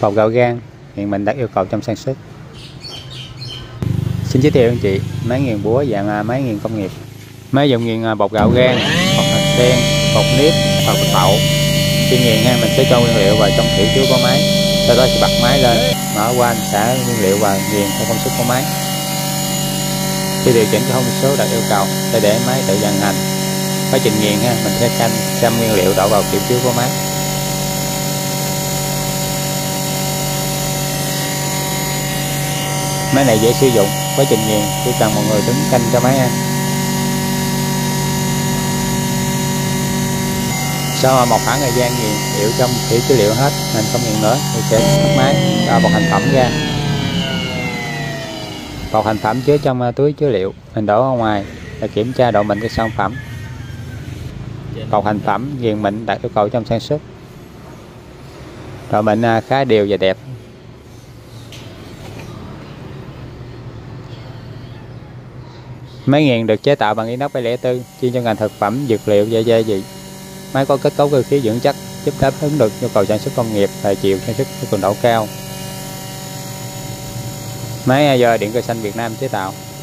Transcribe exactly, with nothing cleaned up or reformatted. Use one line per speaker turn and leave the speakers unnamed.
Bột gạo gan hiện mình đạt yêu cầu trong sản xuất. Xin giới thiệu anh chị máy nghiền búa dạng máy nghiền công nghiệp. Máy dùng nghiền bột gạo gan, bột hạt sen, bột nếp hoặc bột đậu. Khi nghiền ha, mình sẽ cho nguyên liệu vào trong thủy chứa của máy, sau đó sẽ bật máy lên, mở van xả nguyên liệu và nghiền theo công suất của máy. Khi điều chỉnh cho thông số đạt yêu cầu sẽ để máy tự vận hành. Quá trình nghiền ha, mình sẽ canh xem nguyên liệu đổ vào thủy chứa của máy. Máy này dễ sử dụng, quá trình nghiền chỉ cần một người đứng canh cho máy ha. Sau một khoảng thời gian nghiền liệu trong thủy chứa liệu hết, mình không nghiền nữa thì sẽ tắt máy, cho bột thành phẩm ra. Bột thành phẩm chứa trong túi chứa liệu, mình đổ ở ngoài để kiểm tra độ mịn của sản phẩm. Bột thành phẩm nghiền mịn đạt yêu cầu trong sản xuất. Độ mịn khá đều và đẹp. Máy nghiền được chế tạo bằng inox bảy không bốn, chuyên cho ngành thực phẩm, dược liệu và gia vị. Máy có kết cấu cơ khí vững chắc, giúp đáp ứng được nhu cầu sản xuất công nghiệp và chịu sản xuất với cường độ cao. Máy do Điện Cơ Xanh Việt Nam chế tạo.